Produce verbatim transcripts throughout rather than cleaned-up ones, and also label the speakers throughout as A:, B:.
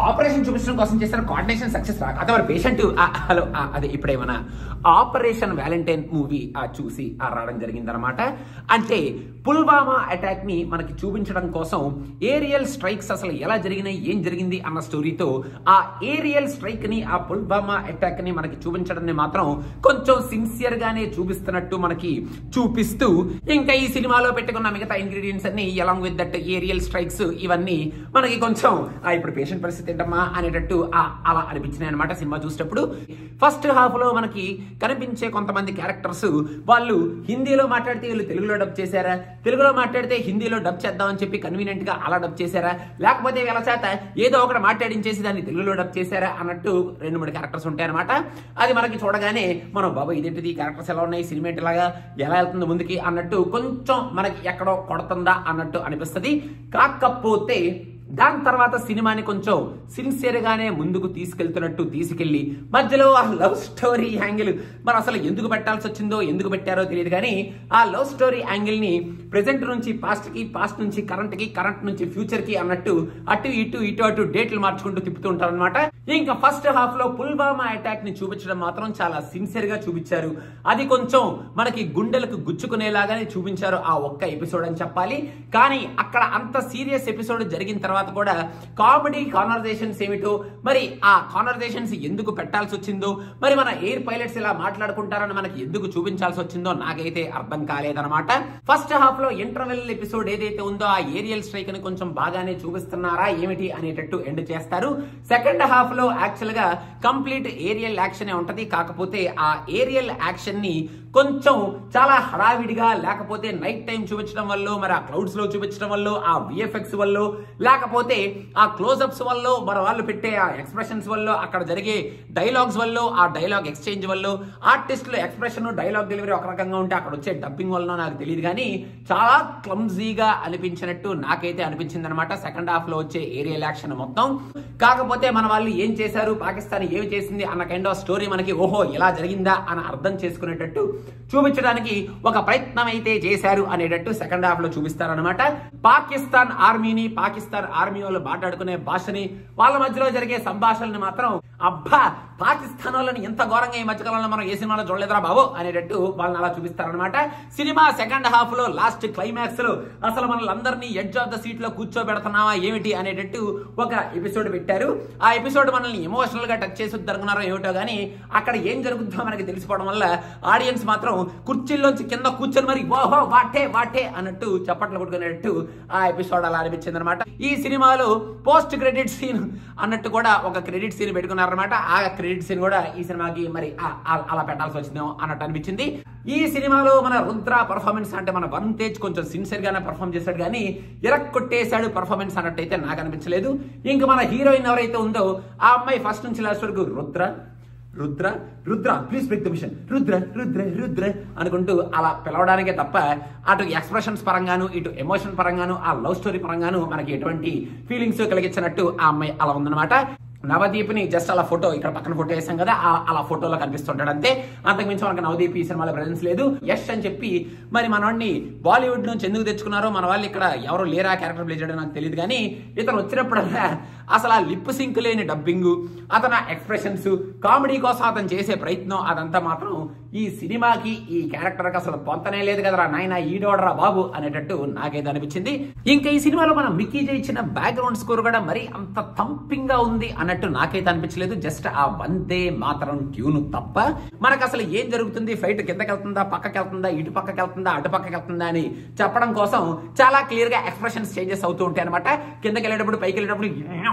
A: Operation చూపించడం కోసం చేసిన కోఆర్డినేషన్ సక్సెస్ రా అదే మరి పేషెంట్ హలో అదే ఇప్పుడేమన్నా ఆపరేషన్ వ్యాలంటైన్ మూవీ చూసి రావడం జరిగిందనమాట. అంటే పుల్వామా అటాక్ ని మనకి చూపించడం కోసం ఏరియల్ స్ట్రైక్స్ అసలు ఎలా జరిగినాయి, ఏం జరిగింది అన్న స్టోరీతో ఆ ఏరియల్ స్ట్రైక్ ని ఆ పుల్వామా అటాక్ ని మనకి చూపించడం మాత్రం కొంచెం సిన్సియర్ గానే చూపిస్తున్నట్టు మనకి చూపిస్తూ ఇంకా ఈ సినిమాలో పెట్టుకున్న మిగతా ఇంగ్రీడియంట్స్ అన్ని along with that aerial strikes ఇవన్నీ మనకి కొంచెం ఇప్పుడు పేషెంట్ పరిస్థితి ఏంటమ్మా అనేటట్టు అలా అనిపించినాయి అనమాట సినిమా చూసేటప్పుడు. ఫస్ట్ హాఫ్ లో మనకి కనిపించే కొంతమంది క్యారెక్టర్స్ వాళ్ళు హిందీలో మాట్లాడితే వీళ్ళు తెలుగులో డబ్ చేశారా, తెలుగులో మాట్లాడితే హిందీలో డబ్ చేద్దామని చెప్పి కన్వీనియంట్ గా అలా డబ్ చేశారా, లేకపోతే వీళ్ళ చేత ఏదో ఒకటి మాట్లాడించేసి దాన్ని తెలుగులో డబ్ చేశారా అన్నట్టు రెండు మూడు క్యారెక్టర్స్ ఉంటాయి అనమాట. అది మనకి చూడగానే మనం బాబా ఇదేంటిది క్యారెక్టర్స్ ఎలా ఉన్నాయి, సినిమా లాగా ఎలా వెళ్తుంది ముందుకి అన్నట్టు కొంచెం మనకి ఎక్కడో కొడుతుందా అన్నట్టు అనిపిస్తుంది. కాకపోతే దాని తర్వాత సినిమాని కొంచెం సిన్సియర్ గానే ముందుకు తీసుకెళ్తున్నట్టు తీసుకెళ్లి మధ్యలో ఆ లవ్ స్టోరీ యాంగిల్ మరి అసలు ఎందుకు పెట్టాల్సి వచ్చిందో ఎందుకు పెట్టారో తెలియదు కానీ ఆ లవ్ స్టోరీ యాంగిల్ ని ప్రెసెంట్ నుంచి పాస్ట్ కి, పాస్ట్ నుంచి కరెంట్ కి, కరెంట్ నుంచి ఫ్యూచర్ కి అన్నట్టు అటు ఇటు ఇటు అటు డేట్లు మార్చుకుంటూ తిప్పుతూ ఉంటారు అనమాట. ఇంకా ఫస్ట్ హాఫ్ లో పుల్వామా అటాక్ ని చూపించడం మాత్రం చాలా సిన్సియర్ గా చూపించారు. అది కొంచెం మనకి గుండెలకు గుచ్చుకునేలాగానే చూపించారు ఆ ఒక్క ఎపిసోడ్ అని చెప్పాలి. కానీ అక్కడ అంత సీరియస్ ఎపిసోడ్ జరిగిన తర్వాత కూడా కామెడీ కాన్వర్జేషన్స్ ఏమిటో, మరి ఆ కాన్వర్జేషన్స్ ఎందుకు పెట్టాల్సి వచ్చిందో, మరి మన ఎయిర్ పైలట్స్ ఇలా మాట్లాడుకుంటారని మనకి ఎందుకు చూపించాల్సి వచ్చిందో నాకైతే అర్థం కాలేదన్నమాట. ఫస్ట్ హాఫ్ లో ఇంటర్వెల్ ఎపిసోడ్ ఏదైతే ఉందో ఆ ఏరియల్ స్ట్రైక్ ని కొంచెం బాగానే చూపిస్తున్నారా ఏమిటి అనేటట్టు ఎండ్ చేస్తారు. సెకండ్ హాఫ్ లో యాక్చువల్ గా కంప్లీట్ ఏరియల్ యాక్షన్ ఉంటది. కాకపోతే ఆ ఏరియల్ యాక్షన్ ని కొంచెం చాలా హడావిడిగా లేకపోతే నైట్ టైం చూపించడం వల్ల, మరి ఆ క్లౌడ్స్ లో చూపించడం వల్ల, ఆ విఎఫ్ఎక్స్ వల్ల, లేకపోతే ఆ క్లోజ్అప్స్ వల్ల, మరి వాళ్ళు పెట్టే ఆ ఎక్స్ప్రెషన్స్ వల్ల, అక్కడ జరిగే డైలాగ్స్ వల్ల, ఆ డైలాగ్ ఎక్స్చేంజ్ వల్ల, ఆర్టిస్టులు ఎక్స్ప్రెషన్ డైలాగ్ డెలివరీ ఒక రకంగా ఉంటే అక్కడ వచ్చే డబ్బింగ్ వల్ల నాకు తెలియదు కానీ చాలా క్లమ్జీగా అనిపించినట్టు నాకైతే అనిపించింది అనమాట సెకండ్ హాఫ్ లో వచ్చే ఏరియల్ యాక్షన్ మొత్తం. కాకపోతే మన వాళ్ళు ఏం చేశారు, పాకిస్తాన్ ఏమి చేసింది అన్న కైండ్ ఆఫ్ స్టోరీ మనకి ఓహో ఎలా జరిగిందా అని అర్థం చేసుకునేటట్టు చూపించడానికి ఒక ప్రయత్నం అయితే చేశారు అనేటట్టు సెకండ్ హాఫ్ లో చూపిస్తారనమాట. పాకిస్తాన్ ఆర్మీని, పాకిస్తాన్ ఆర్మీ వాళ్ళు మాట్లాడుకునే భాషని, వాళ్ళ మధ్యలో జరిగే సంభాషణని మాత్రం అబ్బా పాకిస్తాన్ వాళ్ళని ఎంత ఘోరంగా ఈ మధ్యకాలంలో మనం ఏ సినిమాలో చూడలేదురా బాబు అనేటట్టు వాళ్ళని అలా చూపిస్తారనమాట. సినిమా సెకండ్ హాఫ్ లో లాస్ట్ క్లైమాక్స్ లో అసలు మనల్ని అందరినీ ఎడ్జ్ ఆఫ్ ద సీట్ లో కూర్చోబెడుతున్నావా ఏమిటి అనేటట్టు ఒక ఎపిసోడ్ పెట్టారు. ఆ ఎపిసోడ్ మనల్ని ఎమోషనల్ గా టచ్ చేసి జరుగుతున్నారో ఏమిటో గానీ అక్కడ ఏం జరుగుతుందో మనకి తెలిసిపోవడం వల్ల ఆడియన్స్ మాత్రం కుర్చీల్లోంచి కింద కూర్చొని మరి ఓహో వాటే వాటే అన్నట్టు చప్పట్లు కొట్టుకునేటట్టు ఆ ఎపిసోడ్ అలా అనిపించింది అనమాట. ఈ సినిమాలో పోస్ట్ క్రెడిట్ సీన్ అన్నట్టు కూడా ఒక క్రెడిట్ సీన్ పెట్టుకున్నారనమాట. ఆ క్రెడిట్ సీన్ కూడా ఈ సినిమాకి మరి అలా పెట్టాల్సి వచ్చిందో అన్నట్టు అనిపించింది. ఈ సినిమాలో మన రుద్ర పర్ఫార్మెన్స్ అంటే మన వన్ తేజ్ కొంచెం సిన్సియర్ గానే పర్ఫార్మ్ చేశాడు కానీ ఎరక్కొట్టేశాడు పర్ఫార్మెన్స్ అన్నట్టయితే నాకు అనిపించలేదు. ఇంకా మన హీరోయిన్ ఎవరైతే ఉందో ఆ అమ్మాయి ఫస్ట్ నుంచి లాస్ట్ వరకు Rudra Rudra Rudra please break the mission Rudra Rudra Rudra అనుకుంటూ అలా పిలవడానికే తప్ప అటు ఎక్స్ప్రెషన్స్ పరంగాను, ఇటు ఎమోషన్ పరంగాను, ఆ లవ్ స్టోరీ పరంగాను మనకి ఎటువంటి ఫీలింగ్స్ కలిగించినట్టు ఆ అమ్మాయి అలా ఉందన్నమాట. నవదీప్ ని జస్ట్ అలా ఫోటో ఇక్కడ పక్కన ఫోటో వేసాం కదా అలా ఫోటోలో కనిపిస్తుంటాడు అంతే. అంతకుమించి మనకు నవదీప్ ఈ సినిమాలో ప్రెజెన్స్ లేదు. యష్ అని చెప్పి మరి మనవాడిని బాలీవుడ్ నుంచి ఎందుకు తెచ్చుకున్నారో, మన వాళ్ళు ఇక్కడ ఎవరు లేరా క్యారెక్టర్ ప్లే చేయడం నాకు తెలియదు కానీ ఇతను వచ్చినప్పుడల్లా అసలు ఆ లిప్ సింక్ లేని డబ్బింగ్, అతను ఎక్స్ప్రెషన్స్, కామెడీ కోసం అతను చేసే ప్రయత్నం అదంతా మాత్రం ఈ సినిమాకి ఈ క్యారెక్టర్ కి అసలు పొంతనే లేదు కదరా నాయన ఈడోడరా బాబు అనేటట్టు నాకైతే అనిపించింది. ఇంకా ఈ సినిమాలో మనం మిక్కీ జే ఇచ్చిన బ్యాక్గ్రౌండ్ స్కోర్ కూడా మరి అంత థంపింగ్ గా ఉంది అన్నట్టు నాకైతే అనిపించలేదు. జస్ట్ ఆ వందే మాత్రం ట్యూన్ తప్ప మనకు అసలు ఏం జరుగుతుంది, ఫైట్ కిందకి వెళ్తుందా, పక్కకి వెళ్తుందా, ఇటు పక్కకి వెళ్తుందా, అటు పక్కకి వెళ్తుందా అని చెప్పడం కోసం చాలా క్లియర్ గా ఎక్స్ప్రెషన్స్ చేంజెస్ అవుతూ ఉంటాయి అనమాట. కిందకి వెళ్ళేటప్పుడు పైకి వెళ్ళేటప్పుడు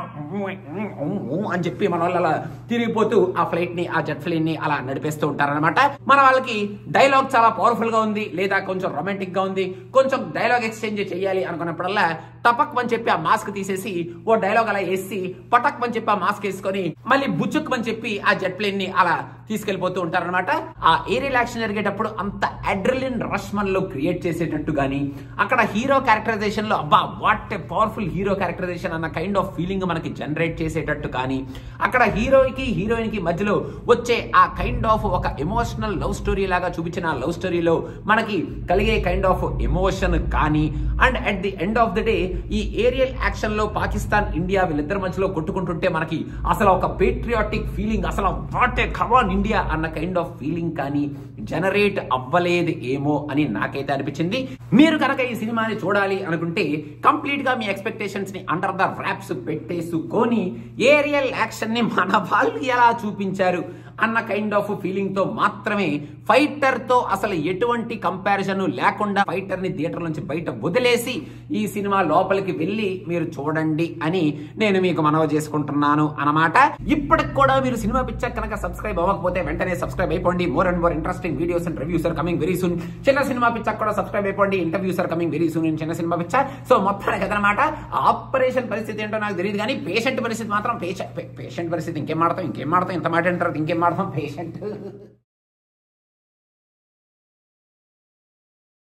A: అని చెప్పి మన వాళ్ళు అలా తిరిగిపోతూ ఆ ఫ్లైట్ ని, ఆ జెట్ ఫ్లైట్ ని అలా నడిపేస్తూ ఉంటారనమాట. మన వాళ్ళకి డైలాగ్ చాలా పవర్ఫుల్ గా ఉంది, లేదా కొంచెం రొమాంటిక్ గా ఉంది, కొంచెం డైలాగ్ ఎక్స్చేంజ్ చేయాలి అనుకున్నప్పుడల్లా టపక్ అని చెప్పి ఆ మాస్క్ తీసేసి ఓ డైలాగ్ అలా వేసి పటక్ అని చెప్పి ఆ మాస్క్ వేసుకొని మళ్ళీ బుచ్చుక్ అని చెప్పి ఆ జెట్ ప్లేన్ ని అలా తీసుకెళ్లిపోతూ ఉంటారనమాట. ఆ ఏరియల్ యాక్షన్ జరిగేటప్పుడు అంత అడ్రిలిన్ రష్ మనలో క్రియేట్ చేసేటట్టు గానీ, అక్కడ హీరో క్యారెక్టరైజేషన్ లో అబ్బా what a powerful hero characterization అన్న కైండ్ ఆఫ్ ఫీలింగ్ మనకి జనరేట్ చేసేటట్టు కానీ, అక్కడ హీరోకి హీరోయిన్ కి మధ్యలో వచ్చే ఆ కైండ్ ఆఫ్ ఒక ఎమోషనల్ లవ్ స్టోరీ లాగా చూపించిన లవ్ స్టోరీలో మనకి కలిగే కైండ్ ఆఫ్ ఎమోషన్ కానీ, and at the end of the day ఈ ఏరియల్ యాక్షన్ లో పాకిస్తాన్ ఇండియా వీళ్ళిద్దరి మధ్యలో కొట్టుకుంటుంటే మనకి అసలు ఒక పేట్రియాటిక్ ఫీలింగ్, అసలు వాట్ ఏ కమాన్ ఇండియా అన్న కైండ్ ఆఫ్ ఫీలింగ్ కానీ జనరేట్ అవ్వలేదు ఏమో అని నాకైతే అనిపించింది. మీరు కనుక ఈ సినిమాని చూడాలి అనుకుంటే కంప్లీట్ గా మీ ఎక్స్పెక్టేషన్స్ ని అండర్ ద ర్యాప్స్ పెట్టేసుకొని ఏరియల్ యాక్షన్ ని మన వాళ్ళు ఎలా చూపించారు అన్న కైండ్ ఆఫ్ ఫీలింగ్ తో మాత్రమే, ఫైటర్ తో అసలు ఎటువంటి కంపారిజన్ లేకుండా ఫైటర్ ని థియేటర్ నుంచి బయట వదిలేసి ఈ సినిమా లోపలికి వెళ్ళి మీరు చూడండి అని నేను మీకు మనవి చేసుకుంటున్నాను అన్నమాట. ఇప్పటికి కూడా మీరు సినిమా పిక్చర్ కనుక సబ్స్క్రైబ్ అవ్వకపోతే వెంటనే సబ్స్క్రైబ్ అయిపోండి. More and more interesting videos and reviews are coming very soon. చిన్న సినిమా పిక్చర్ కూడా సబ్స్క్రైబ్ అయిపోండి. Interviews are coming very soon in చిన్న సినిమా పిక్చర్. సో మొత్తానికి అదనమాట. ఆపరేషన్ పరిస్థితి ఏంటో నాకు తెలియదు కానీ పేషెంట్ పరిస్థితి మాత్రం పేషెంట్ పేషెంట్ పరిస్థితి ఇంకేం మాడతాం ఇంకేం మాడతాం ఇంత మాట అంటారు ఇంకేం మాడతాం పేషెంట్